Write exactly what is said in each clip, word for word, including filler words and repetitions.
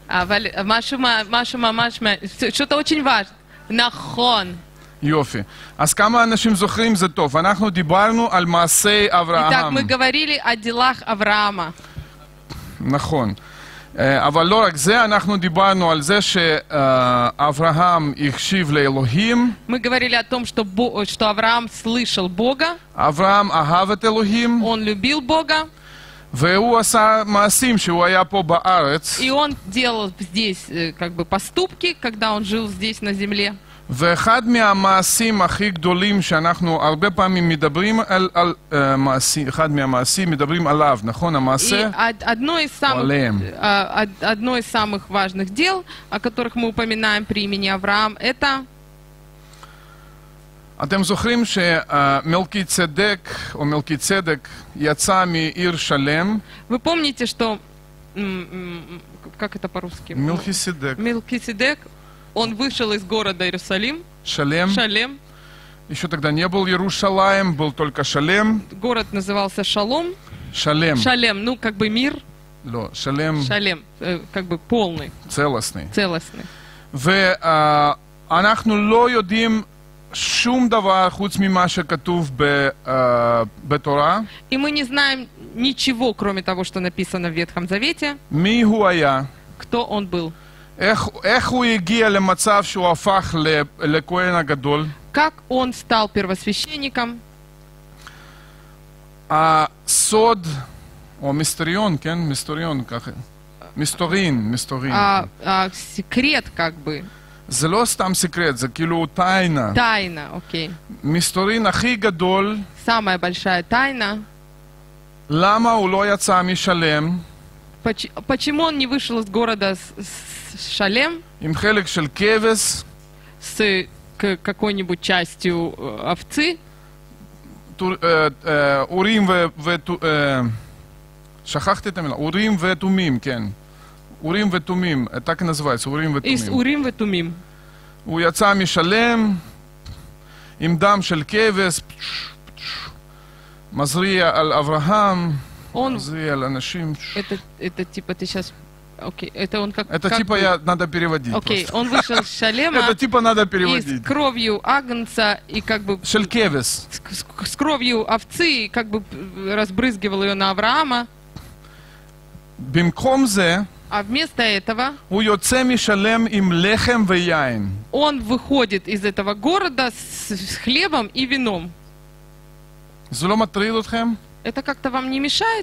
что-то очень важно. Нахон. יופי. אז כמה אנשים זוכרים זה טוב. אנחנו דיברנו על מעשי אברהם. Итак, мы говорили о делах Авраама. נכון. אבל לא רק זה, אנחנו דיברנו על זה שאברהם הקשיב לאלוהים. Мы говорили о том, что, что Авраам слышал Бога. אברהם אהב את אלוהים. Он любил Бога. והוא עשה מעשים שהוא היה פה בארץ. И он делал здесь как бы поступки, когда он жил здесь на земле. ואחד מהמעשים הכי גדולים שאנחנו הרבה פעמים מדברים על, על uh, מעשי, אחד מהמעשים מדברים עליו, נכון? המעשה? Одно из самых, одно из самых важных дел, о которых мы упоминаем при имени Авраам, это... אתם זוכרים שמלכי צדק, או מלכי צדק, יצא מעיר שלם? Вы помните, что... Как это по-русски? Мелхиседек. Мелхиседек. Он вышел из города Иерусалим. Шалем. Шалем. Еще тогда не был Иерушалаем, был только Шалем. Город назывался Шалом. Шалем. Шалем, ну как бы мир. Ло, Шалем. Шалем, э, как бы полный. Целостный. Целостный. ואנחנו לא יודעים שום דבר חוץ ממה שכתוב בתורה. И мы не знаем ничего, кроме того, что написано в Ветхом Завете. מי הוא היה? Кто он был? איך, איך הוא הגיע למצב שהוא הפך לכהן הגדול? Как он стал первосвященником? הסוד, או מיסטריון, כן? מיסטריון, ככה. מיסטורין, מיסטורין. Секрет, как бы. זה לא סתם סקרט, זה כאילו תיינה. Тайна, окей. מיסטורין הכי גדול. Самая большая тайна. למה הוא לא יצא משלם? Почему он не вышел из города Шалем? עם חלק של כבש. С какой-нибудь частью овцы. אורים ו... שכחתי את המילה. אורים ותומים, כן. אורים ותומים, так и называется, אורים ותומים. из אורים ותומים. הוא יצא משלם עם דם של כבש, מזריע על אברהם, מזריע על אנשים. Это, это типа ты сейчас... Окей, это он как... Это как типа бы... я, надо переводить. Окей, просто. он вышел с Шалема. Это типа надо переводить. И с кровью агнца, и как бы... Шелькевес. С, с, с кровью овцы, и как бы разбрызгивал ее на Авраама. במקום זה, а вместо этого הוא יוצא משלם עם לחם ויין. Он выходит из этого города с, с хлебом и вином. זה לא מטריד אתכם? Это как-то вам не мешает?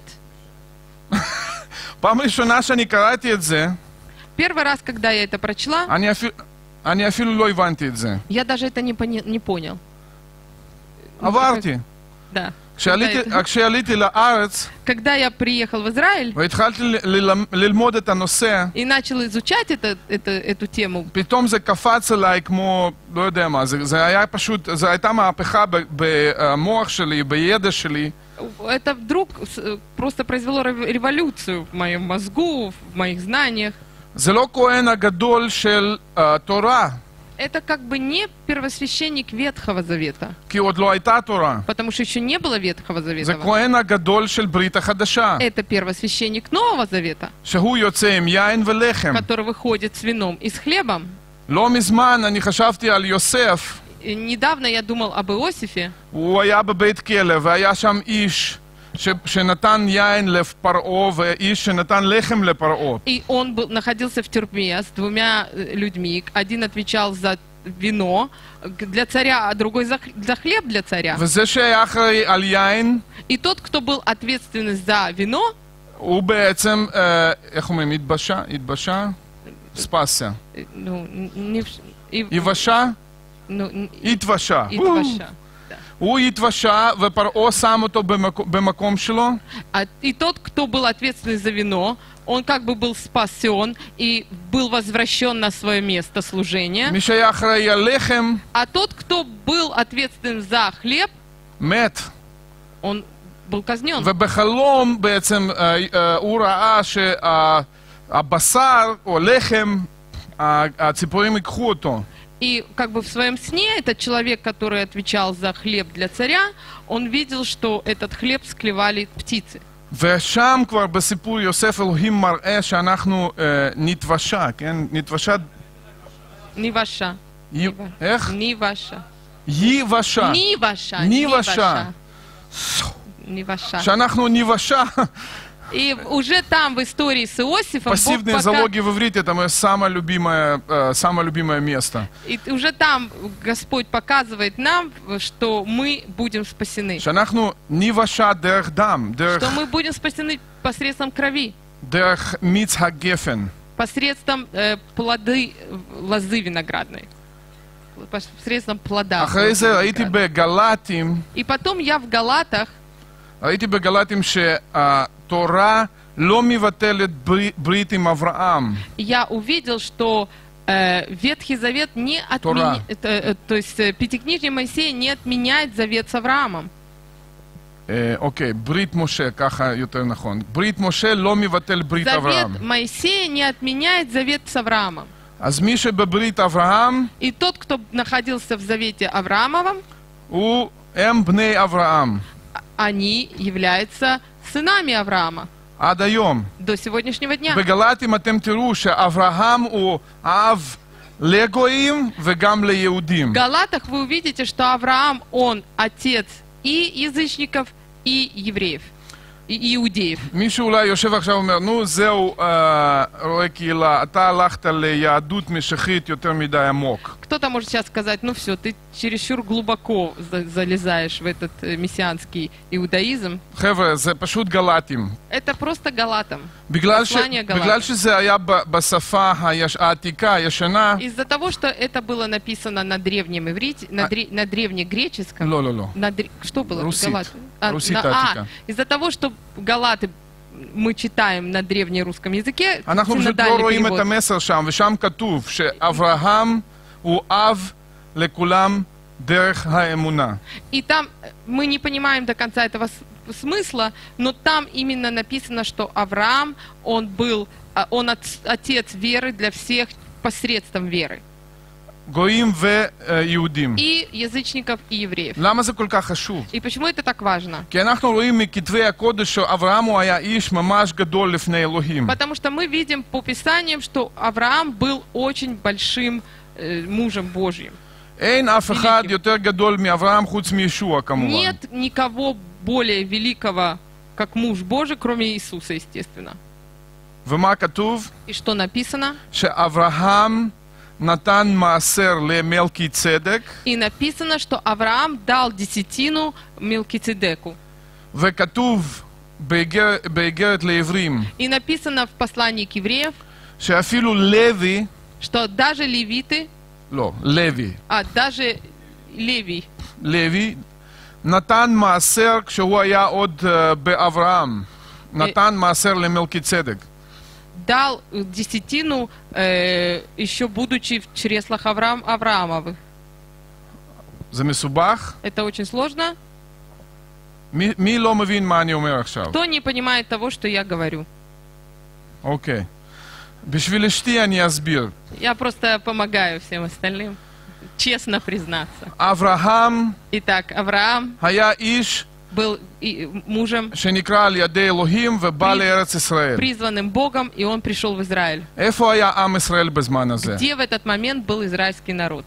פעם ראשונה שאני קראתי את זה, Первый раз, когда я это прочла, אני אפילו, אני אפילו לא הבנתי את זה. Я даже это не, пони, не понял. עברתי. Да. כשעליתי, כשעליתי לארץ, когда я приехал в Израиль, והתחלתי ללמוד את הנושא, и начал изучать это, это, эту тему, פתאום זה קפץ עליי כמו, לא יודע מה, זה, זה היה פשוט, זה הייתה מהפכה במוח שלי, בידע שלי. Это вдруг просто произвело революцию в моем мозгу, в моих знаниях. זה לא כהן הגדול של תורה. Это как бы не первосвященник Ветхого Завета. כי עוד לא הייתה תורה. Потому что еще не было Ветхого Завета. זה כהן הגדול של ברית החדשה. Это первосвященник Нового Завета. שהוא יוצא עם יין ולחם. Который выходит с вином и с хлебом. לא מזמן אני חשבתי על יוסף. Недавно я думал об Иосифе. הוא היה בבית כלא והיה שם איש שנתן יין לפרעה ואיש שנתן לחם לפרעה. И он был, находился в тюрьме с двумя людьми. Один отвечал за вино для царя, а другой за, за хлеб для царя. וזה שהיה אחראי על יין, и тот, кто был ответственный за вино, הוא בעצם, איך אומרים, התבשה? התבשה? ספסיה. ну, не... יבשה? ну, התבשה. התבשה. הוא התבשה ופרעה שם אותו במקום שלו. И тот, кто был ответственный за вино, он как бы был спасен и был возвращен на свое место служения. מי שהיה אחראי על לחם, а тот, кто был ответственным за хлеб, מת. он был казнен. ובחלום בעצם הוא ראה שהבשר או לחם, הציפורים ייקחו אותו. И как бы в своем сне этот человек, который отвечал за хлеб для царя, он видел, что этот хлеб склевали птицы. ושם כבר בסיפור יוסף אלוהים מראה שאנחנו אה, נתבשה, כן? נתבשה... Не ваша. י... איך? Не ваша. ייבשה. Не ваша. ניבשה. Не ваша. שאנחנו ניבשה. И уже там в истории с Иосифом Бог Пассивные пока... залоги в иврите — это мое самое любимое, э, самое любимое место. И уже там Господь показывает нам, что мы будем спасены. שאנחנו ניבשה דרך דם, דרך, Что мы будем спасены посредством крови, דרך מיץ הגפן. посредством э, плоды лозы виноградной, посредством плода. אחרי זה лозы ראיתי виноградной. בגלטים, И потом я в Галатах ראיתי בגלטים שהתורה לא מבטלת ברית, ברית עם אברהם. я увидел, что э, Ветхий Завет не отменяет, э, то есть э, Пятикнижие Моисея не отменяет завет с Авраамом. אה, אוקיי, ברית משה, ככה יותר נכון. ברית משה לא מבטל ברית אברהם. Завет Моисея не отменяет завет с Авраамом. אז מי שבברית אברהם, И тот, кто находился в завете Авраамовом, הוא הם בני אברהם. они являются сынами Авраама עד היום. до сегодняшнего дня. בגלטים אתם תראו שאברהם הוא אב לגויים וגם ליהודים. В Галатах вы увидите, что Авраам, он отец и язычников, и евреев, и иудеев. מישהו אולי יושב עכשיו ואומר, נו זהו, אה, רואה קהילה, אתה הלכת ליהדות משיחית יותר מדי עמוק. Кто-то может сейчас сказать, ну все, ты чересчур глубоко за- залезаешь в этот э, мессианский иудаизм. חבר'ה, זה פשוט גלטים. Это просто Галатам. בגלל, ש... послание Галатам. בגלל שזה היה ב... בשפה היש... העתיקה, הישנה, Из-за того, что это было написано на древнем иврите, на, А- дре- на древнегреческом, לא, לא, לא. на дре- что было? Русит. Галат? А, Русит на- Атика. а, из-за того, что Галаты мы читаем на древнерусском языке, אנחנו פשוט לא синодальный רואים את перевод. המסר שם, ושם כתוב שאברהם הוא אב לכולם דרך האמונה. И там мы не понимаем до конца этого с- смысла, но там именно написано, что Авраам, он был, а, он от- отец веры для всех посредством веры. גויים ויהודים. И язычников, и евреев. למה זה כל כך חשוב? И почему это так важно? כי אנחנו רואים מכתבי הקודש שאברהם הוא היה איש ממש גדול לפני אלוהים. Потому что мы видим по Писаниям, что Авраам был очень большим э, мужем Божьим. אין אף אחד יותר גדול מאברהם חוץ מישוע כמובן. Нет никого более великого, как муж Божий, кроме Иисуса, естественно. ומה כתוב? И что написано? שאברהם נתן מעשר למלכי צדק, И написано, что Авраам дал десятину Мелкицедеку. וכתוב באיגר- באיגרת לעברים, И написано в послании к евреям, שאפילו לוי, что даже левиты, לא, לוי, а даже Левий, לוי, נתן מעשר כשהוא היה עוד uh, באברהם. נתן מעשר למלכי צדק. дал десятину, э, еще будучи в чреслах Авраам, Авраамовых. זה מסובך? Это очень сложно. מי, מי לא מבין מה אני אומר עכשיו? Кто не понимает того, что я говорю? אוקיי. בשביל אשתי אני אסביר. Я просто помогаю всем остальным, честно признаться. אברהם Итак, Авраам היה איש был и- мужем, שנקרא על ידי אלוהים ובא פרי- לארץ ישראל. призванным Богом, и он пришел в Израиль. איפה היה עם ישראל בזמן הזה? Где в этот момент был израильский народ?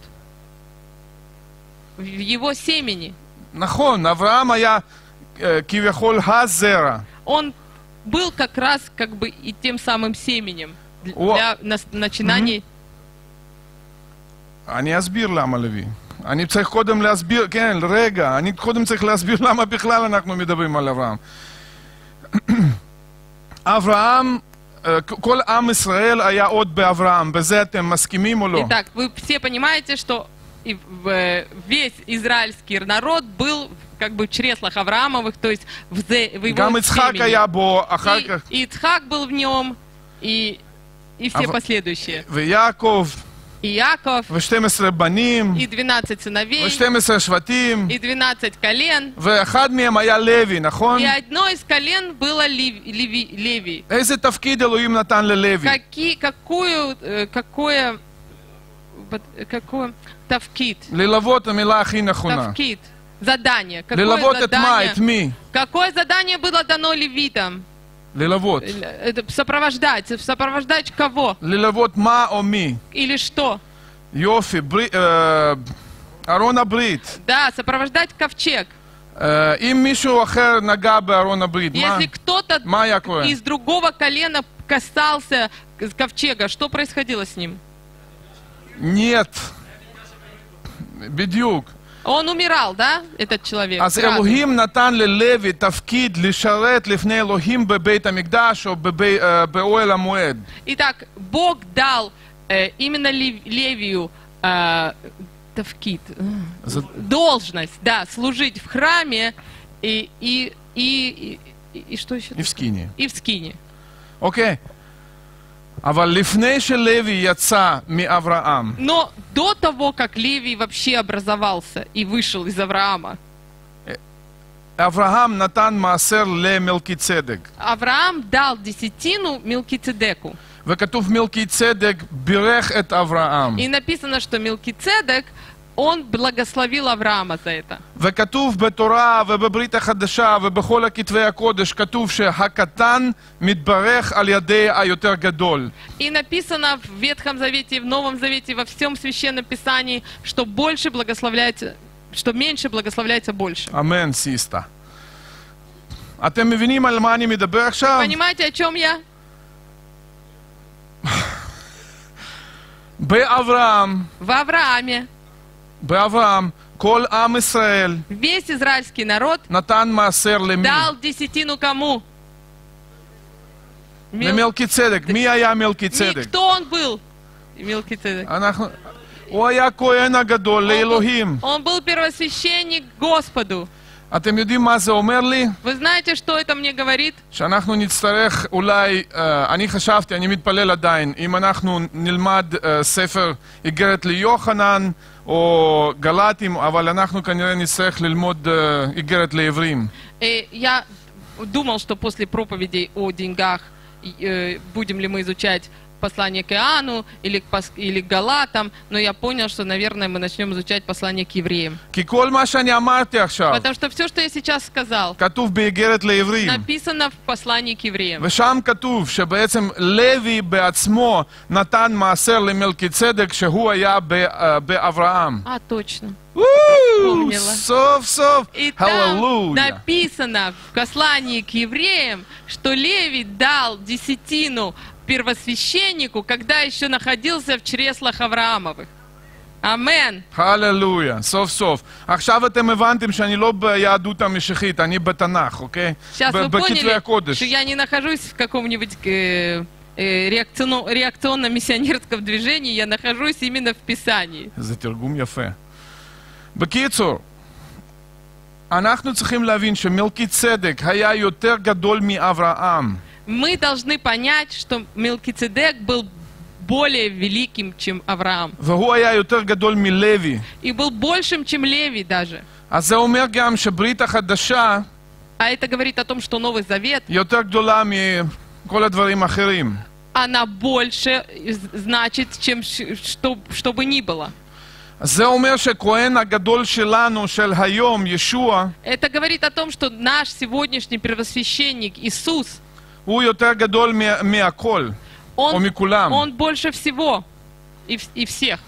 В его семени. נכון, אברהם היה אה, כביכול הזרע. Он был как раз как бы и тем самым семенем для О. для нас- начинаний. אני אסביר למה לוי. אני צריך קודם להסביר, כן, רגע, אני קודם צריך להסביר למה בכלל אנחנו מדברים על אברהם. אברהם, אה, כל עם ישראל היה עוד באברהם, בזה אתם מסכימים או לא? Итак, вы все понимаете, что и в- э, весь израильский народ был как бы в чреслах Авраамовых, то есть в, зе- в его גם יצחק семени. היה בו, אחר И, כך, и Ицхак был в нем, и, и все Ав- последующие. ויעקב, И Яков, ו-שנים עשר בנים, и двенадцать сыновей, ו-שנים עשר שבטים, и двенадцать колен. ואחד מהם היה לוי, נכון? И одно из колен было Лев- Леви- Левий. איזה תפקיד אלוהים נתן ללוי? Какие, какую, э, какое, вот, какое, тавкит, ללוות המילה הכי נכונה. тавкит, Задание. Какое ללוות את מה? задание? את מי? Какое задание было дано левитам? ללוות. Это сопровождать. Сопровождать кого? ללוות מה או מי? Или что? יופי, ברית, אה, ארון הברית. Да, сопровождать ковчег. אה, אם מישהו אחר נגע בארון הברית, מה? Если кто-то מה היה קורה? из другого колена касался ковчега, что происходило с ним? нет. בדיוק. Он умирал, да, этот человек? אז Сразу. אלוהים נתן ללוי תפקיד לשרת לפני אלוהים בבית המקדש או בבי- אה, באוהל המועד. Итак, Бог дал э, именно Лев- Левию э, тавкид, э, За- должность, да, служить в храме и, и, и, и, и что еще? И в скине. И в скине. אוקיי. אבל לפני שלוי יצא מאברהם, Но до того, как Левий вообще образовался и вышел из Авраама, אברהם נתן מעשר למלכי צדק. Авраам дал десятину Мелкицедеку. וכתוב מלכי צדק בירך את אברהם. И написано, что Мелкицедек, он благословил Авраама за это. וכתוב בתורה ובברית החדשה ובכל הכתבי הקודש, כתוב שהקטן מתברך על ידי היותר גדול. И написано в Ветхом Завете и в Новом Завете, во всем Священном Писании, что больше благословляется, что меньше благословляется больше. אמן, סיסטה. אתם מבינים על מה אני מדבר עכשיו? Понимаете, о чем я? באברהם, В Аврааме באברהם, כל עם ישראל весь израильский народ נתן מעשר למי? дал десятину кому? Мел- למלכי צדק. מי היה מלכי Не, צדק? кто он был? Мелкицедек. אנחנו... הוא היה כהן הגדול Он был, לאלוהים. он был первосвященник Господу. אתם יודעים מה זה אומר לי? Вы знаете, что это мне говорит? שאנחנו נצטרך אולי, אה, אני חשבתי, אני מתפלל עדיין, אם אנחנו נלמד אה, ספר איגרת ליוחנן או גלטים, אבל אנחנו כנראה נצטרך ללמוד אה, איגרת לעברים. Э, Я думал, что после проповедей о деньгах э, будем ли мы изучать послание к Иоанну или к, пос- или к Галатам, но я понял, что, наверное, мы начнем изучать послание к евреям. כי כל מה שאני אמרתי עכשיו, Потому что все, что я сейчас сказал, כתוב באיגרת לעברים. написано в послании к евреям. ושם כתוב שבעצם לוי בעצמו נתן מעשר למלכי צדק שהוא היה ב- אה, באברהם. А, точно. וואו, Помнила. סוף סוף, И там הללויה. написано в послании к евреям, что Левий дал десятину первосвященнику, когда еще находился в чреслах Авраамовых. Амен. הללויה, סוף סוף. עכשיו אתם הבנתם שאני לא ביהדות המשיחית, אני בתנ"ך, אוקיי? Сейчас ב- вы בכתבי поняли, הקודש. что я не нахожусь в каком-нибудь э, э, реакционно- реакционно-миссионерском движении, я нахожусь именно в Писании. זה תרגום יפה. בקיצור, אנחנו צריכים להבין שמלכי צדק היה יותר גדול מאברהם. Мы должны понять, что Мелкицедек был более великим, чем Авраам. והוא היה יותר גדול מלוי. И был большим, чем Левий даже. אז זה אומר גם שברית החדשה А это говорит о том, что Новый Завет, היא יותר גדולה מכל הדברים האחרים. она больше значит, чем ш- что, что бы ни было. אז זה אומר שכהן הגדול שלנו, של היום, ישוע, Это говорит о том, что наш сегодняшний первосвященник Иисус, הוא יותר גדול מה- מהכל, או он, מכולם. он больше всего и, в- и всех.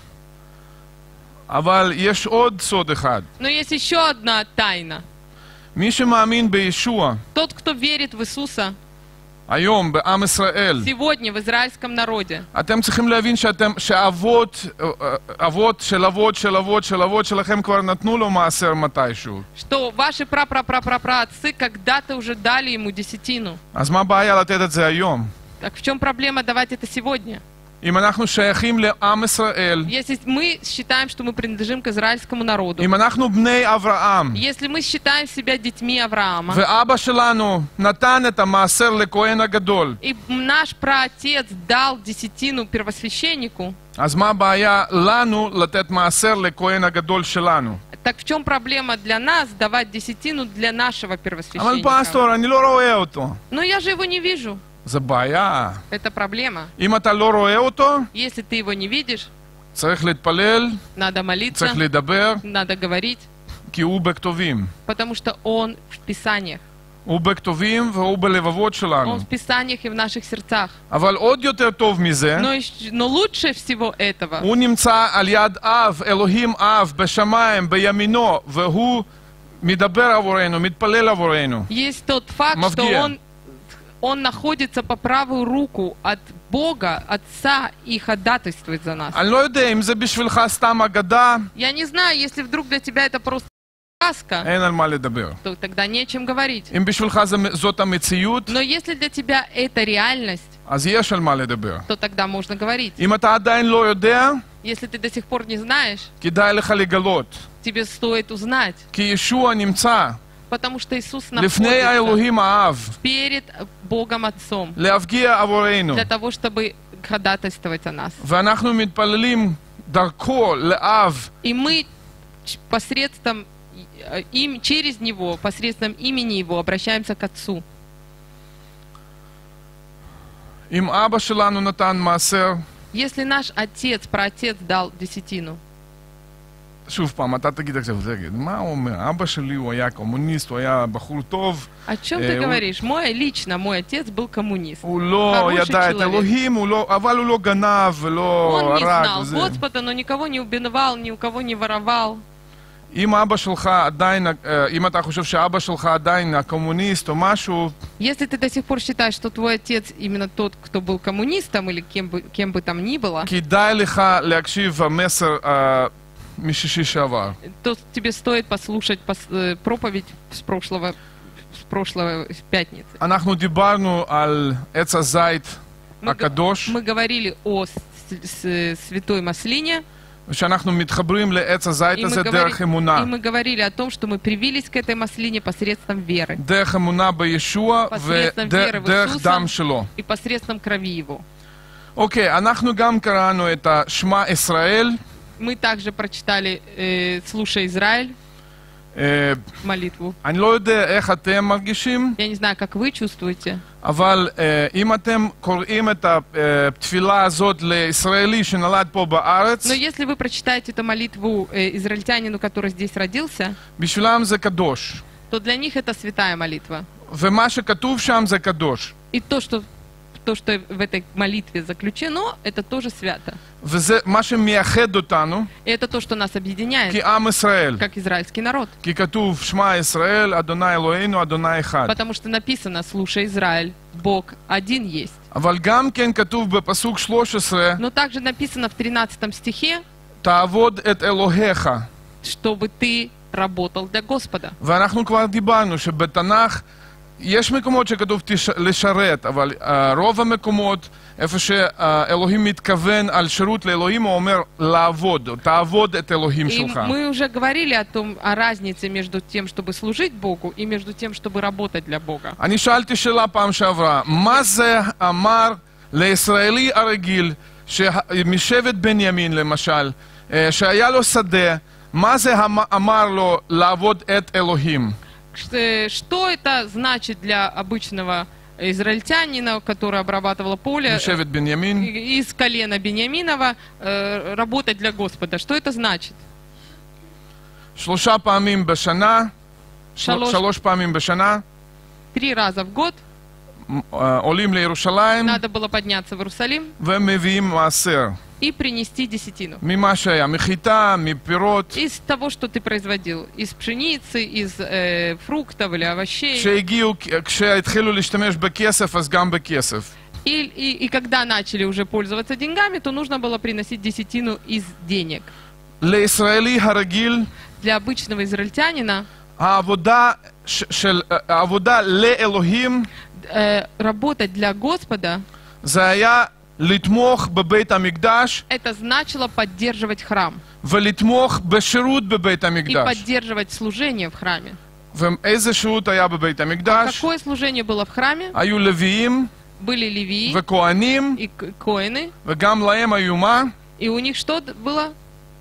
אבל יש עוד סוד אחד. Но есть еще одна тайна. מי שמאמין בישוע, Тот, кто верит в Иисуса היום, בעם ישראל, сегодня в израильском народе, אתם צריכים להבין שאתם, שאבות, אה, אה, אבות של אבות של אבות של אבות שלכם כבר נתנו לו מעשר מתישהו. что ваши прапрапрапрапраотцы когда-то уже дали ему десятину. אז מה הבעיה לתת את זה היום? Так в чем проблема давать это сегодня? אם אנחנו שייכים לעם ישראל, Если мы считаем, что мы принадлежим к израильскому народу, אם אנחנו בני אברהם, если мы считаем себя детьми Авраама, ואבא שלנו נתן את המעשר לכהן הגדול, и наш праотец дал десятину первосвященнику, אז מה הבעיה לנו לתת מעשר לכהן הגדול שלנו? так в чем проблема для нас давать десятину для нашего אבל первосвященника? פסטור, אני לא רואה אותו. Но я же его не вижу. זה בעיה. Это проблема. אם אתה לא רואה אותו, Если ты его не видишь, צריך להתפלל, надо молиться, צריך לדבר, надо говорить, כי הוא בכתובים. потому что Он в Писаниях. הוא בכתובים והוא בלבבות שלנו. Он в Писаниях и в наших сердцах. אבל עוד יותר טוב מזה, Но, еще- но лучше всего этого, הוא נמצא על יד אב, אלוהים אב, בשמיים, בימינו, והוא מדבר עבורנו, מתפלל עבורנו. есть тот факт, что Мавгия. Он, он находится по правую руку от Бога, Отца, и ходатайствует за нас. אני לא יודע אם זה בשבילך סתם אגדה, Я не знаю, если вдруг для тебя это просто сказка, אין על מה לדבר. то тогда не о чем говорить. אם בשבילך זה, זאת המציאות, Но если для тебя это реальность, אז יש על מה לדבר. то тогда можно говорить. אם אתה עדיין לא יודע, Если ты до сих пор не знаешь, כדאי לך לגלות. тебе стоит узнать, כי ישוע נמצא потому что Иисус לפני находится האלוהים האב, перед Богом Отцом להפגיע עבורנו. для того, чтобы ходатайствовать о нас. ואנחנו מתפללים דרכו לאב, И мы ч- посредством э, им, через Него, посредством имени Его обращаемся к Отцу. אם אבא שלנו נתן מעשר, Если наш Отец, праотец дал десятину, שוב פעם, אתה תגיד עכשיו, תגיד, מה הוא אומר? אבא שלי הוא היה קומוניסט, הוא היה בחור טוב, о чем Э, ты он- говоришь? Мой, лично мой отец был коммунист. הוא לא хороший ידע את человек. אלוהים, הוא לא, אבל הוא לא גנב ולא Он не הרג знал וזה. Господа, но никого не убивал, ни у кого не воровал. אם אבא שלך עדיין, אה, אם אתה חושב שאבא שלך עדיין הקומוניסט או משהו, Если ты до сих пор считаешь, что твой отец именно тот, кто был коммунистом или кем бы, кем бы там ни было, כדאי לך להקשיב המסר אה, משישי שעבר. то тебе стоит послушать пос- э, проповедь с прошлого, с прошлого с пятницы. אנחנו דיברנו על עץ הזית Мы, г- הקדוש, мы говорили о с- с- святой маслине, ושאנחנו מתחברים לעץ הזית и мы, הזה говори- דרך אמונה. и мы говорили о том, что мы привились к этой маслине посредством веры דרך אמונה בישוע посредством веры в ודרך Иисуса דם שלו. и посредством крови Его. אוקיי, אנחנו גם קראנו את השמע ישראל, Мы также прочитали э, «Слушай, Израиль», אה, молитву. אני לא יודע איך אתם מרגישים, Я не знаю, как вы чувствуете, אבל אה, אם אתם קוראים את התפילה הזאת לישראלי שנולד פה בארץ, но если вы прочитаете эту молитву э, израильтянину, который здесь родился, בשבילם זה קדוש. то для них это святая молитва. ומה שכתוב שם זה קדוש. И то, что, то, что в этой молитве заключено, это тоже свято. וזה מה שמייחד אותנו И это то, что нас объединяет, כעם ישראל. как израильский народ. כי כתוב שמע ישראל, אדוני אלוהינו, אדוני אחד. Потому что написано «Слушай, Израиль, Бог один есть». אבל גם כן כתוב בפסוק שלוש עשרה, Но также написано в тринадцатом стихе, תעבוד את אלוהיך. чтобы ты работал для Господа. ואנחנו כבר דיברנו שבתנ"ך יש מקומות שכתוב תש... לשרת, אבל uh, רוב המקומות, איפה שאלוהים מתכוון על שירות לאלוהים, הוא אומר לעבוד, תעבוד את אלוהים И שלך. мы уже говорили о том, о разнице между тем, чтобы служить Богу, и между тем, чтобы работать для Бога. אני שאלתי שאלה פעם שעברה, מה זה אמר לישראלי הרגיל, משבט בנימין למשל, אה, שהיה לו שדה, מה זה אמ- אמר לו לעבוד את אלוהים? Ш- Что это значит для обычного израильтянина, который обрабатывал поле משבט בנימין, и- из колена Бениаминова, э, работать для Господа? Что это значит? שלושה פעמים בשנה, של- שלוש, שלוש פעמים בשנה, три раза в год אה, עולים לירושלים надо было подняться в Иерусалим ומביאים מעשר. и принести десятину. ממה שהיה, מחיטה, מפירות. Из того, что ты производил, из пшеницы, из э, фруктов или овощей. כשהגיעו, כשהתחילו להשתמש בכסף, אז גם בכסף. И, и, и когда начали уже пользоваться деньгами, то нужно было приносить десятину из денег. לישראלי הרגיל, Для обычного израильтянина העבודה, ש- של, העבודה לאלוהים, э, работать для Господа, זה היה לתמוך בבית המקדש это значило поддерживать храм ולתמוך בשירות בבית и המקדש. поддерживать служение в храме. ואיזה שירות היה בבית המקדש? Какое служение было в храме? היו לוויים Были левии וכהנים, и к- коэны, וגם להם היו מה? и у них что д- было?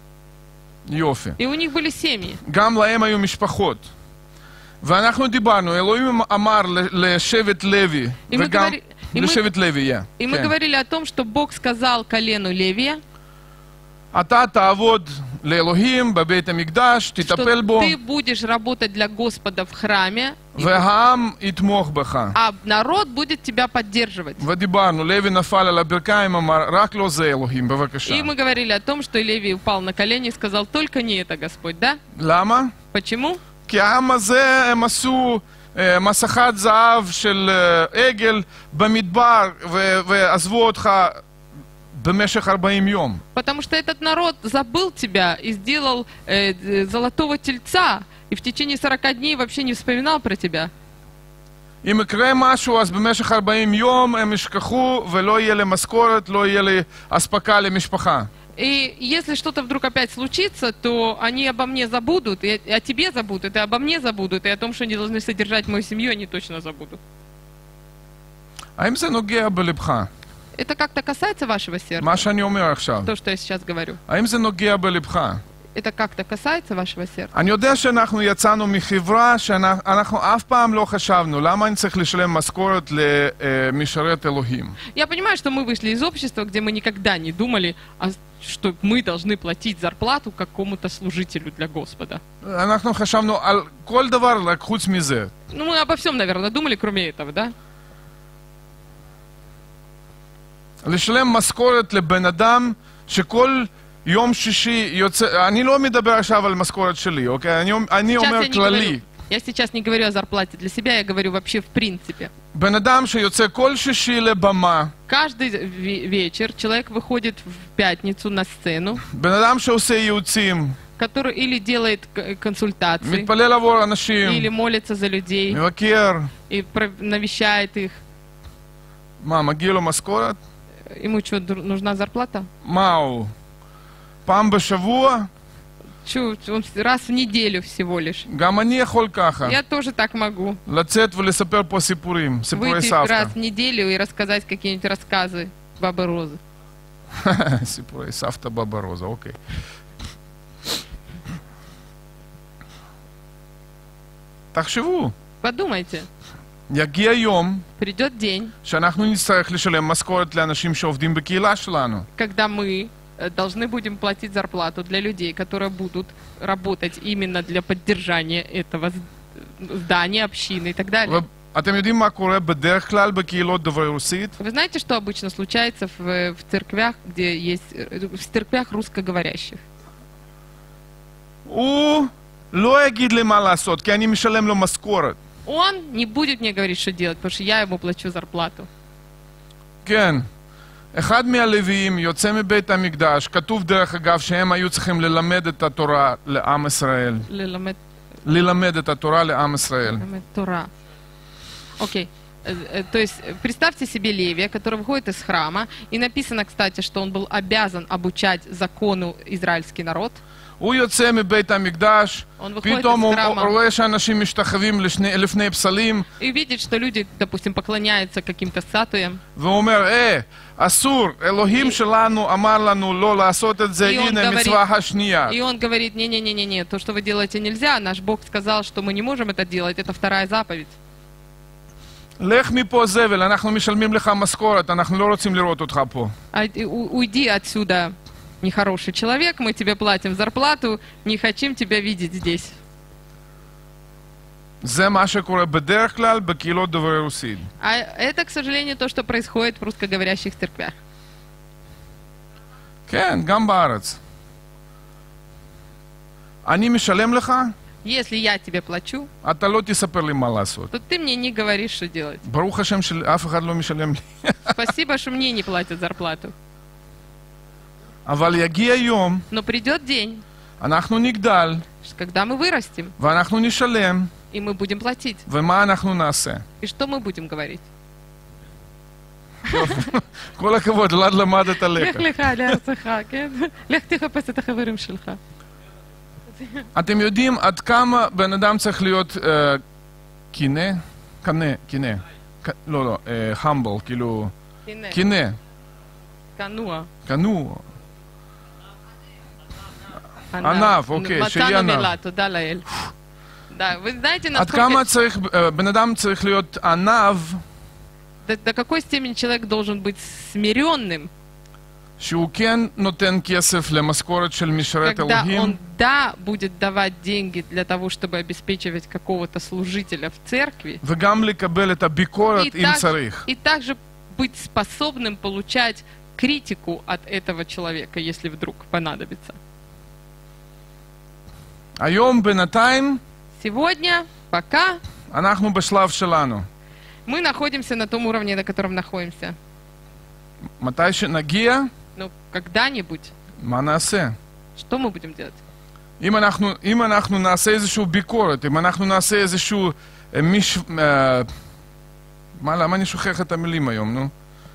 יופי. И у них были семьи. גם להם היו משפחות. ואנחנו דיברנו, אלוהים אמר ל- לשבט לוי, И мы, וגם говори- и мы- לשבט לוי, yeah. и мы כן. говорили о том, что Бог сказал колену Левия, אתה תעבוד לאלוהים בבית המקדש, что תטפל בו, ты будешь работать для Господа в храме, и- והעם יתמוך בך. а народ будет тебя поддерживать. ודיברנו, לוי נפל על הברכיים, אמר, רק לא זה אלוהים, בבקשה. И мы говорили о том, что Левий упал на колени и сказал, только не это, Господь, да? למה? Почему? כי העם הזה הם עשו אה, מסכת זהב של אה, עגל במדבר, ו- ועזבו אותך במשך ארבעים יום. Потому что этот народ забыл тебя и сделал э, э, золотого тельца, и в течение сорока дней вообще не вспоминал про тебя. אם יקרה משהו, אז במשך ארבעים יום הם ישכחו ולא יהיה להם משכורת, לא יהיה לי אספקה למשפחה. И если что-то вдруг опять случится, то они обо мне забудут, и о тебе забудут, и обо мне забудут, и о том, что они должны содержать мою семью, они точно забудут. האם זה נוגע בלבך? Это как-то касается вашего сердца, מה שאני אומר עכשיו. то, что я сейчас говорю? האם זה נוגע בלבך? Это как-то касается вашего сердца? אני יודע שאנחנו יצאנו מחברה שאנחנו אף פעם לא חשבנו, למה אני צריך לשלם משכורת למשרת אלוהים? Я понимаю, что мы вышли из общества, где мы никогда не думали, а что мы должны платить зарплату какому-то служителю для Господа. אנחנו חשבנו על כל דבר רק חוץ מזה. Ну, мы обо всем, наверное, думали, кроме этого, да? לשלם משכורת לבן אדם שכל יום שישי יוצא, אני לא מדבר עכשיו על משכורת שלי, אוקיי? אני, אני Сейчас אומר я не כללי. говорю, я сейчас не говорю о зарплате для себя, я говорю вообще в принципе. בן אדם שיוצא כל שישי לבמה, Каждый ве- вечер человек выходит в пятницу на сцену, בן אדם שעושה ייעוצים, который или делает к- консультации, מתפלל עבור אנשים, или молится за людей, מבקר, и про- навещает их. מה, מגיע לו משכורת? Ему что, дру- нужна зарплата? מה הוא? פעם בשבוע? Чё, он раз в неделю всего лишь. גם אני יכול ככה, Я тоже так могу. לצאת ולספר פה סיפורים, סיפורי Выйти סבתא. раз в неделю и рассказать какие-нибудь рассказы Бабы Розы. סיפורי סבתא בבא רוזה, אוקיי. תחשבו, Подумайте, יגיע יום придет день, שאנחנו נצטרך לשלם משכורת לאנשים שעובדים בקהילה שלנו. когда мы э, должны будем платить зарплату для людей, которые будут работать именно для поддержания этого з- здания, общины и так далее. ואתם יודעים מה קורה בדרך כלל בקהילות דוברי רוסית? Вы знаете, что обычно случается в, в церквях, где есть э, в церквях русскоговорящих? הוא לא יגיד לי מה לעשות, כי אני משלם לו משכורת. Он не будет мне говорить, что делать, потому что я ему плачу зарплату. כן. אחד מהלוויים יוצא מבית המקדש, כתוב דרך אגב שהם היו צריכים ללמד את התורה לעם ישראל. Леламет- ללמד את התורה לעם ישראל. леламет Тора. Окей. Э, э, То есть э, представьте себе Левия, который выходит из храма, и написано, кстати, что он был обязан обучать закону израильский народ. הוא יוצא מבית המקדש, Он выходит פתאום из הוא храма רואה שאנשים משתחווים לשני- לפני פסלים, и видит, что люди, допустим, поклоняются каким-то статуям. והוא אומר, אה, אסור, אלוהים שלנו אמר לנו לא לעשות את זה, И он הנה говорит- מצווה השנייה. И он говорит, не-не-не-не, то, что вы делаете, нельзя. Наш Бог сказал, что мы не можем это делать. Это вторая заповедь. לך מפה זבל, אנחנו משלמים לך משכורת, אנחנו לא רוצים לראות אותך פה. А, и у- Уйди отсюда, нехороший человек, мы тебе платим зарплату, не хотим тебя видеть здесь. זה מה שקורה בדרך כלל בקהילות דוברי רוסית. А это, к сожалению, то, что происходит в русскоговорящих церквях. כן, גם בארץ. אני משלם לך, Если я тебе плачу, אתה לא תספר לי מה לעשות. то ты мне не говоришь, что делать. ברוך השם שאף אחד לא משלם לי. Спасибо, что мне не платят зарплату. אבל יגיע יום, Но придет день, אנחנו נגדל, когда мы вырастем, ואנחנו נשלם, и мы будем платить. ומה אנחנו נעשה? И что мы будем говорить? כל הכבוד, אלעד למד את לך הלקח. לך לארצך, כן? לך תחפש את החברים שלך. אתם יודעים עד כמה בן אדם צריך להיות אה, כנה? כנה, כנה. כ- לא, לא, אה, humble, כאילו, Кине, כנה, кануа. כנוע. ענב. ענב, אוקיי, מצאנו שיהיה ענב. מילה, תודה לאל. Да, вы знаете, עד כמה насколько, צריך, אה, בן אדם צריך להיות ענב до, до какой степени человек должен быть смиренным, שהוא כן נותן כסף למשכורת של משרת когда אלוהים, он, да, будет давать деньги для того, чтобы обеспечивать какого-то служителя в церкви, וגם לקבל את הביקורת и, אם так- צריך. и также быть способным получать критику от этого человека, если вдруг понадобится. היום בינתיים Сегодня, пока, אנחנו בשלב שלנו. мы находимся на том уровне, на котором находимся. מתי שנגיע, Но когда-нибудь, מה נעשה? что мы будем делать? אם אנחנו, אם אנחנו נעשה איזשהו ביקורת, אם אנחנו נעשה איזשהו אה, מיש... אה, מה, למה אני שוכח את המילים היום, נו?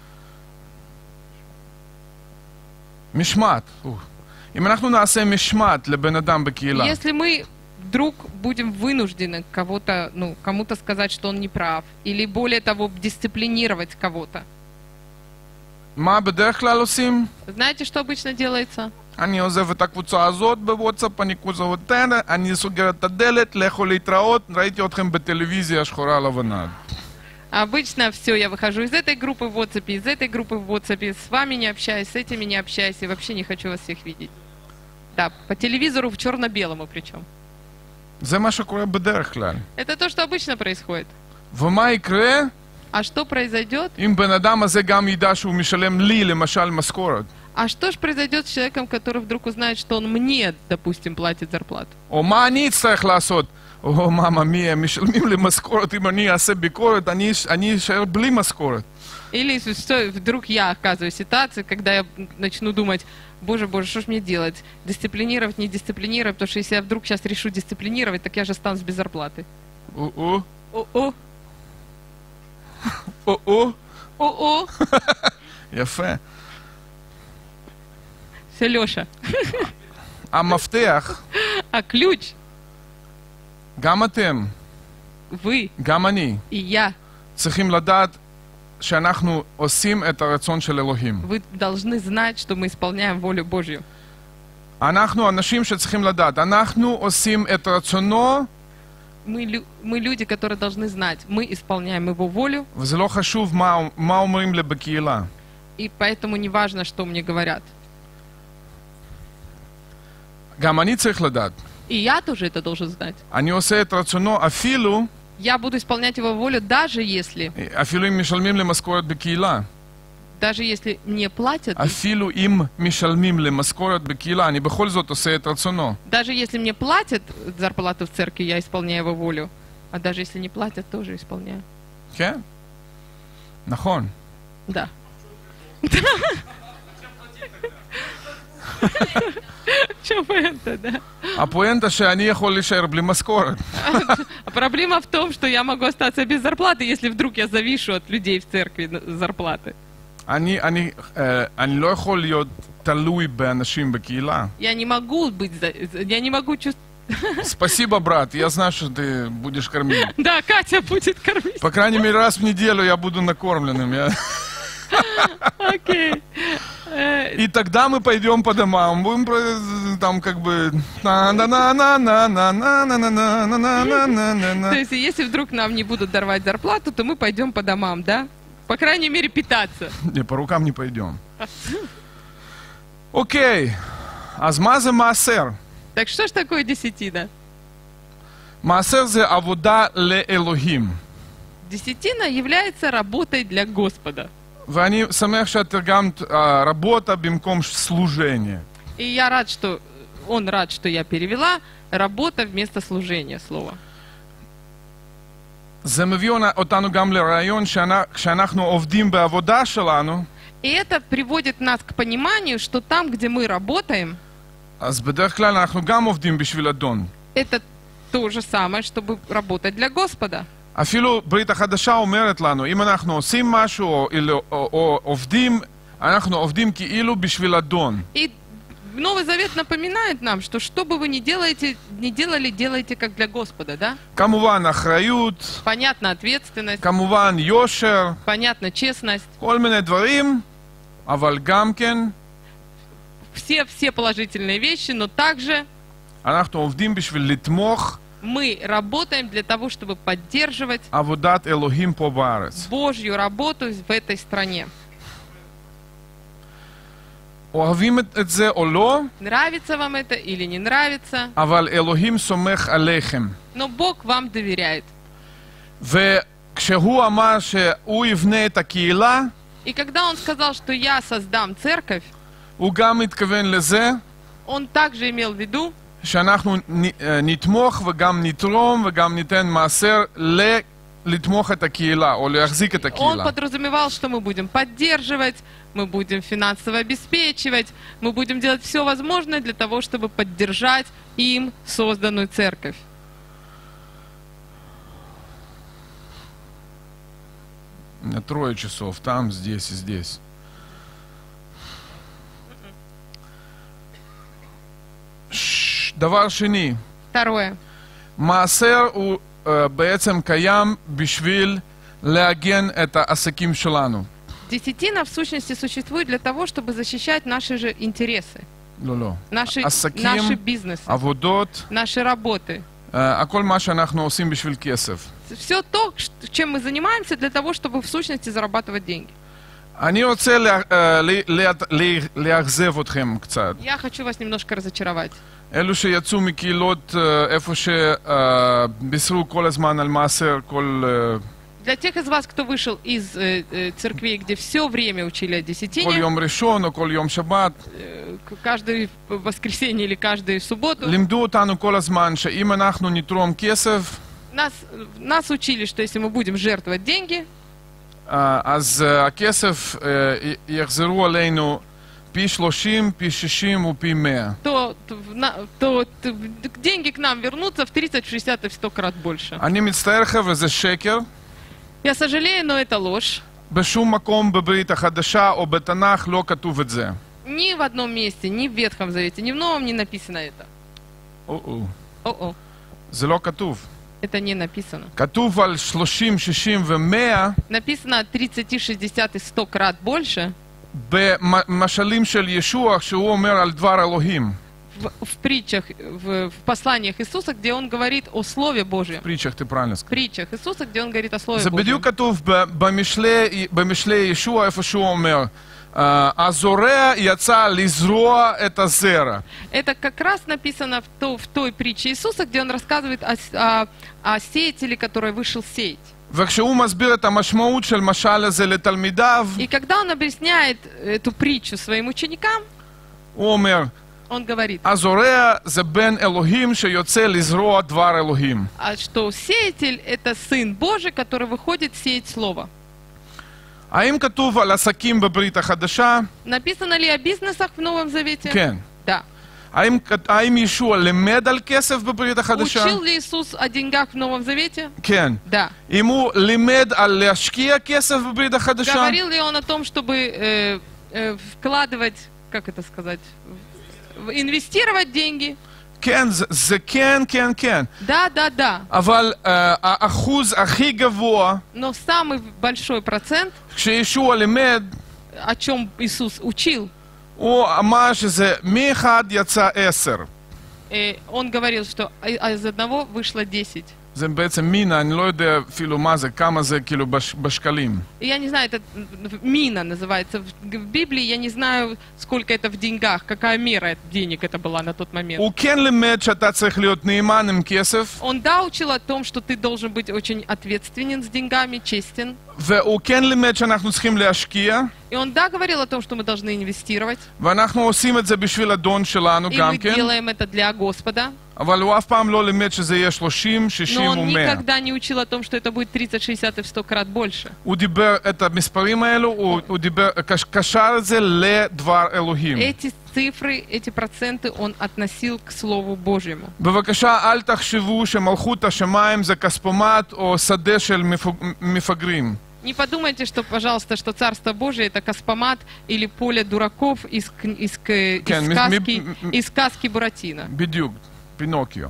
משמעת. או. אם אנחנו נעשה משמעת לבן אדם בקהילה, Если мы вдруг будем вынуждены кого-то, ну, кому-то сказать, что он не прав, или более того, дисциплинировать кого-то, מה בדרך כלל עושים? знаете, что обычно делается? אני עוזב את הקבוצה הזאת בוואטסאפ, אני קבוצה אותה, אני סוגר את הדלת, לכו להתראות, ראיתי אתכם בטלוויזיה שחורה לבנה. Обычно все, я выхожу из этой группы в WhatsApp, из этой группы в WhatsApp, с вами не общаюсь, с этими не общаюсь, и вообще не хочу вас всех видеть. Да, по телевизору в черно-белому причем. זה מה שקורה בדרך כלל. Это то, что обычно происходит. ומה יקרה А что произойдет? אם בן אדם הזה גם ידע שהוא משלם לי למשל משכורת? А что же произойдет с человеком, который вдруг узнает, что он мне, допустим, платит зарплату? או מה אני אצטרך לעשות? או מאמא מי, הם משלמים לי משכורת, אם אני אעשה ביקורת, אני, אני אשאר בלי משכורת. Или что, вдруг я оказываюсь в ситуации, когда я начну думать, боже, боже, что ж мне делать? Дисциплинировать, не дисциплинировать, потому что если я вдруг сейчас решу дисциплинировать, так я же останусь без зарплаты. או-או, О-о, או-או, о-о. יפה. Все, Леша. המפתח, А ключ גם אתם, вы גם אני, и я. צריכים לדעת שאנחנו עושים את הרצון של אלוהים. Вы должны знать, что мы исполняем волю Божью. אנחנו אנשים שצריכים לדעת, אנחנו עושים את רצונו, Мы, лю- мы люди, которые должны знать, мы исполняем Его волю, וזה לא חשוב מה, מה אומרים לי בקהילה. и поэтому не важно, что мне говорят. גם אני צריך לדעת. И я тоже это должен знать. אני עושה את רצונו אפילו, Я буду исполнять Его волю, даже если, אפילו אם משלמים למשכורת בקהילה. даже если мне платят, אפילו אם משלמים למשכורת בקהילה, אני בכל זאת עושה את רצונו. даже если мне платят зарплату в церкви, я исполняю Его волю, а даже если не платят, тоже исполняю. כן? נכון. Да. В чем это, да? הפואנטה שאני יכול להישאר בלי משכורת. А проблема в том, что я могу остаться без зарплаты, если вдруг я завишу от людей в церкви на- зарплаты. אני, אני, אה, אני לא יכול להיות תלוי באנשים בקהילה. Я не могу быть, за- я не могу чувствовать... Спасибо, брат, я знаю, что ты будешь кормить. Да, Катя будет кормить. По крайней мере, раз в неделю я буду накормленным. Я... Окей. Э, И тогда мы пойдем по домам, будем про- там как бы... на-на-на-на-на-на-на-на-на-на-на-на-на-на. То есть, если вдруг нам не будут даровать зарплату, то мы пойдем по домам, да? По крайней мере, питаться. Не, по рукам не пойдем. Окей. אז מה זה מעשר? Так что ж такое десятина? מעשר זה עבודה לאלוהים. Десятина является работой для Господа. ואני שמח שאת תרגמת אה, רבותה במקום служение. И я рад, что он рад, что я перевела работа вместо служения слова. זה מביא אותנו גם לרעיון שכשאנחנו עובדים בעבודה שלנו, И это приводит нас к пониманию, что там, где мы работаем, אז בדרך כלל אנחנו גם עובדים בשביל אדון. это то же самое, чтобы работать для Господа. אפילו ברית החדשה אומרת לנו, אם אנחנו עושים משהו או, או, או, או עובדים, אנחנו עובדים כאילו בשביל אדון. И Новый Завет напоминает нам, что что бы вы ни делаете, не делали, делайте как для Господа, да? כמובן אחריות, Понятно ответственность, כמובן יושר, понятно честность, כל מיני דברים, אבל גם כן все, все положительные вещи, но также אנחנו עובדים בשביל לתמוך мы работаем для того, чтобы поддерживать עבודת אלוהים פה בארץ. Божью работу в этой стране. אוהבים את את זה או לא, Нравится вам это или не нравится, אבל אלוהים סומך עליכם. но Бог вам доверяет. וכשהוא אמר שהוא יבנה את הקהילה, И когда Он сказал, что я создам церковь, הוא גם מתכוון לזה Он также имел в виду, שאנחנו נ- אה, נתמוך וגם נתרום וגם ניתן מעשר ל- לתמוך את הקהילה או להחזיק את Он הקהילה. подразумевал, что мы будем поддерживать, мы будем финансово обеспечивать, мы будем делать все возможное для того, чтобы поддержать им созданную церковь. У меня трое часов, там, здесь и здесь. ש- דבר שני, Второе. מעשר הוא אה, בעצם קיים בשביל להגן את העסקים שלנו. Десятина в сущности существует для того, чтобы защищать наши же интересы, לא, לא. наши, עסקים, наши бизнесы, עבודות, наши работы. אה, הכל מה שאנחנו עושים בשביל כסף. Все то, ш- чем мы занимаемся для того, чтобы в сущности зарабатывать деньги. אני רוצה לה, אה, לה, לה, לה, לאכזב אתכם קצת. Я хочу вас немножко разочаровать. אלו שיצאו מקהילות אה, איפה שבישרו כל הזמן על מעשר, כל, אה, Для тех из вас, кто вышел из э, э, церквей, где все время учили о כל десятине, יום ראשון או כל יום שבת, э, к- каждое воскресенье или каждую субботу, לימדו אותנו כל הזמן שאם אנחנו נתרום כסף, нас, нас учили, что если мы будем жертвовать деньги, אה, אז אה, הכסף אה, י- יחזרו עלינו פי שלושים, פי שישים ופי מאה. то, то, в на- то т- деньги к нам вернутся в тридцать, в шестьдесят и в сто крат больше. אני מצטער חבר'ה, זה שקר. Я сожалею, но это ложь. בשום מקום בברית החדשה או בתנ"ך לא כתוב את זה. Ни в одном месте, ни в Ветхом Завете, ни в Новом не написано это. או-או, О-о, זה לא כתוב. это не написано. כתוב על שלושים, שישים ומאה Написано тридцать, шестьдесят и сто крат больше במשלים של ישוע, שהוא אומר על דבר אלוהים. в, в притчах, в, в посланиях Иисуса, где Он говорит о Слове Божьем. פריצ'ך, תפרנס. В притчах Иисуса, где Он говорит о Слове זה Божьем. בדיוק כתוב ב- במשלי, במשלי ישוע, איפה שהוא אומר, אה, הזורע יצא לזרוע את הזרע. Это как раз написано в, то, в той притче Иисуса, где Он рассказывает о, с- о, о сеятеле, который вышел сеять. וכשהוא מסביר את המשמעות של משל הזה לתלמידיו, И когда Он объясняет эту притчу своим ученикам, הוא אומר, Он говорит, הזורע זה בן אלוהים שיוצא לזרוע דבר אלוהים. а что сеятель – это Сын Божий, который выходит сеять Слово. האם כתוב על עסקים בברית החדשה? Написано ли о бизнесах в Новом Завете? כן. Да. האם, האם ישוע לימד על כסף בברית החדשה? Учил ли Иисус о деньгах в Новом Завете? כן. Да. אם הוא לימד על להשקיע כסף בברית החדשה? Говорил ли Он о том, чтобы э, э, вкладывать, как это сказать, в- инвестировать деньги? כן, זה, זה כן, כן, כן. Да, да, да. אבל uh, האחוז הכי גבוה, Но самый большой процент, כשישוע לימד, о чем Иисус учил, הוא אמר שזה מאחד יצא עשר. э, Он говорил, что а- из одного вышло десять. זה בעצם מינה, אני לא יודע אפילו מה זה, כמה זה כאילו בש, בשקלים. И я не знаю, это мина называется в, в Библии, я не знаю, сколько это в деньгах, какая мера денег это была на тот момент. הוא כן לימד שאתה צריך להיות נאמן עם כסף, Он, да, учил о том, что ты должен быть очень ответственен с деньгами, честен. והוא כן לימד שאנחנו צריכים להשקיע, И он, да, говорил о том, что мы должны инвестировать. ואנחנו עושים את זה בשביל אדון שלנו И גם мы כן, делаем это для Господа. אבל הוא אף פעם לא לימד שזה יהיה שלושים, שישים Но он ומאה. никогда не учил о том, что это будет тридцать, шестьдесят и в сто крат больше. הוא דיבר את המספרים האלו, הוא, הוא דיבר, קש, קשר את זה לדבר אלוהים. Эти цифры, эти проценты он относил к Слову Божьему. בבקשה, אל תחשבו שמלכות השמיים זה כספומט או שדה של מפג... מפגרים. Не подумайте, что, пожалуйста, что Царство Божие это космомат или поле дураков из, к- из, к- из, Кен, ми- сказки, ми- ми- из сказки Буратино. בדיוק, פינוקיו.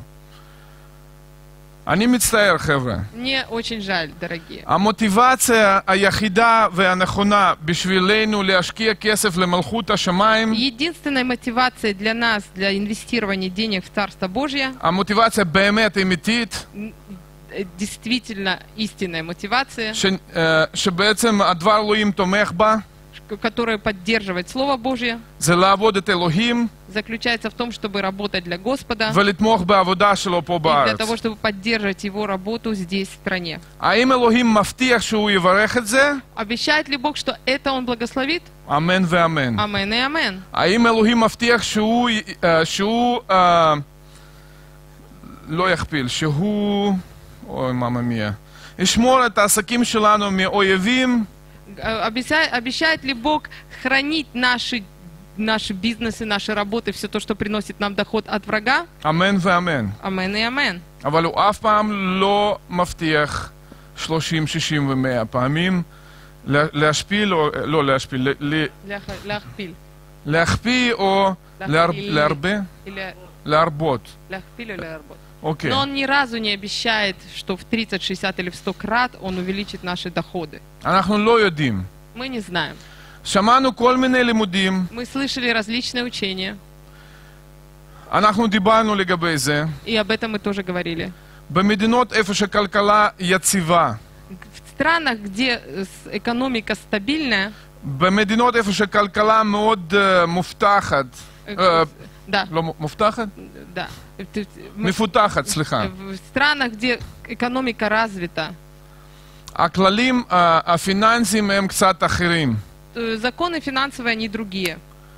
אני מצטער, חבר'ה. Мне очень жаль, дорогие. המוטיבציה היחידה והנכונה בשבילנו להשקיע כסף למלכות השמיים, Единственная мотивация для нас, для инвестирования денег в Царство Божье, המוטיבציה באמת אמיתית, н- э, действительно истинная мотивация, ש, אה, שבעצם הדבר אלוהים תומך בה, ш- которое поддерживает Слово Божье, זה לעבוד את אלוהים заключается в том, чтобы работать для Господа ולתמוך בעבודה שלו פה и для בארץ. того, чтобы поддерживать Его работу здесь, в стране. האם אלוהים מבטיח שהוא יברך את זה? Обещает ли Бог, что это Он благословит? אמן ואמן. Амен и амен. האם אלוהים מבטיח שהוא, אה, שהוא אה, לא יכפיל, שהוא, אוי מאמא מיה, ישמור את העסקים שלנו מאויבים? Обещает, обещает ли Бог хранить наши, наши бизнесы, наши работы, все то, что приносит нам доход от врага? אמן ואמן. Амен и амен. אבל הוא אף פעם לא מבטיח שלושים, שישים ומאה פעמים לה- להשפיל או, לא להשפיל, ל- ל- Лях- Ляхпиль. להחפיא או להר- להכפיל. להרבה, Или להרבות. ляхпиль или арбот. אוקיי. Но он ни разу не обещает, что в тридцать, шестьдесят или в сто крат он увеличит наши доходы. אנחנו לא יודעים. Мы не знаем. שמענו כל מיני לימודים, Мы слышали различные учения, אנחנו דיברנו לגבי זה. и об этом мы тоже говорили. במדינות איפה שכלכלה יציבה, В странах, где э, с- экономика стабильная, במדינות איפה שכלכלה מאוד uh, מובטחת, э, אה, да, לא מו- מובטחת? да, Ты- мы- מפותחת, סליחה. в странах, где экономика развита, הכללים uh, הפיננסיים הם קצת אחרים. э, законы финансовые, они другие.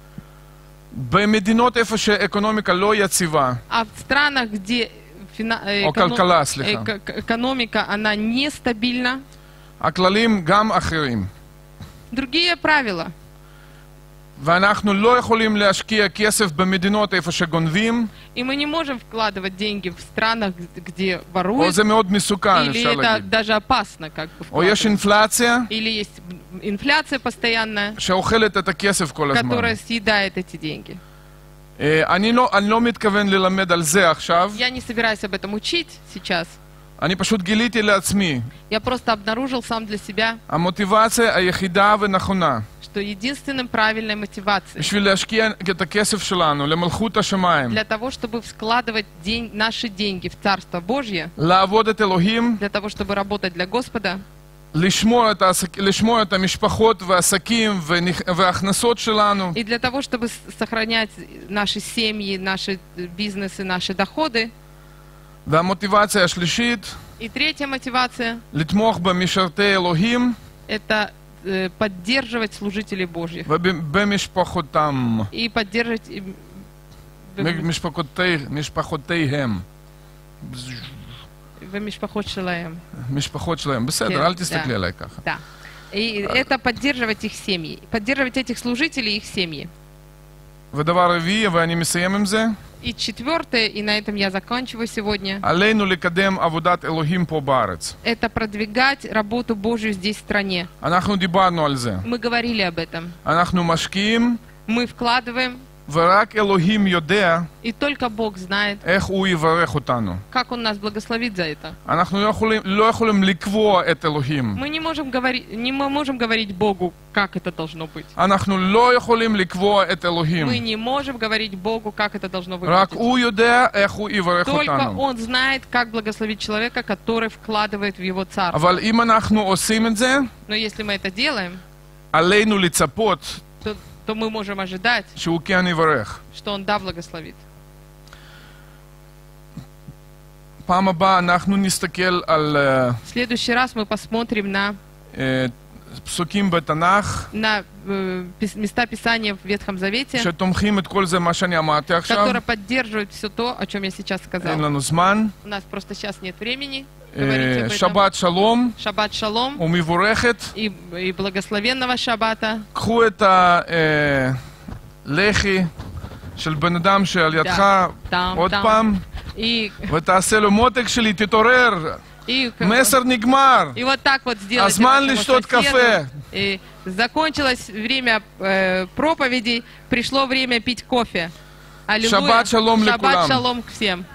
במדינות איפה שאקונומיקה לא יציבה, А в странах, где фина- э, О, эконом- калкала, слегка. эко- к- экономика, она нестабильна, הכללים גם אחרים. другие правила. ואנחנו לא יכולים להשקיע כסף במדינות איפה שגונבים, И мы не можем вкладывать деньги в странах, г- где או воруют, זה מאוד מסוכן, или אפשר это להגיד. даже опасно, как бы או יש вкладывать. אינפלציה Или есть инфляция постоянная, שאוכלת את הכסף כל הזמן. которая съедает эти деньги. אה, אני לא, אני לא מתכוון ללמד על זה עכשיו, Я не собираюсь об этом учить сейчас. אני פשוט גיליתי לעצמי, Я просто обнаружил сам для себя, המוטיבציה היחידה ונכונה что единственным правильной мотивацией בשביל להשקיע את הכסף שלנו למלכות השמיים, для того, чтобы вкладывать день, наши деньги в Царство Божье, לעבוד את אלוהים, для того, чтобы работать для Господа, לשמור את, העסק, לשמור את המשפחות והעסקים ונכ... וההכנסות שלנו, и для того, чтобы с- сохранять наши семьи, наши бизнесы, наши доходы. והמוטיבציה השלישית, И третья мотивация לתמוך במשרתי אלוהים – это э, поддерживать служителей Божьих. ובמשפחותם, И поддерживать и- משפחותי, משפחותיהם, ומשפחות שלהם. משפחות שלהם. בסדר, כן, אל תסתכלי да. עליי ככה. Да. И это поддерживать их семьи. Поддерживать этих служителей и их семьи. ודבר רביעי, ואני מסיים עם זה, И четвертое, и на этом я заканчиваю сегодня, עלינו לקדם עבודת אלוהים פה בארץ. это продвигать работу Божью здесь, в стране. אנחנו דיברנו על זה. Мы говорили об этом. אנחנו משקיעים, Мы вкладываем, ורק אלוהים יודע и только Бог знает, איך הוא יברך אותנו. как Он нас благословит за это. אנחנו לא יכולים, לא יכולים לקבוע את אלוהים. Мы не можем говорить, не мы можем говорить Богу, как это должно быть. אנחנו לא יכולים לקבוע את Мы אלוהים. не можем говорить Богу, как это должно רק выглядеть. הוא יודע איך הוא יברך Только אותנו. Он знает, как благословить человека, который вкладывает в Его царство. אבל אם אנחנו עושים את זה, Но если мы это делаем, עלינו לצפות то, то мы можем ожидать, שהוא כן יברך. что Он да благословит. פעם הבאה אנחנו נסתכל על אה, В следующий раз мы посмотрим на, אה, פסוקים בתנ"ך, на э, пис- места Писания в Ветхом Завете, שתומכים את כל זה מה שאני אמרתי עכשיו. которые поддерживают все то, о чем я сейчас אין сказал. לנו זמן. У нас просто сейчас нет времени говорить אה, об этом. שבת שלום Шаббат шалом ומבורכת. и, и благословенного шаббата. קחו את הלחי של בן אדם שעל ידך Там, עוד там. פעם, И, ותעשה לו מותק שלי, תתעורר, и, מסר נגמר. и вот так вот сделать Азман вашему לשתות соседу. кафе. И закончилось время э, проповедей, пришло время пить кофе. Аллилуйя. Шаббат шалом Шаббат лекулам. шалом к всем.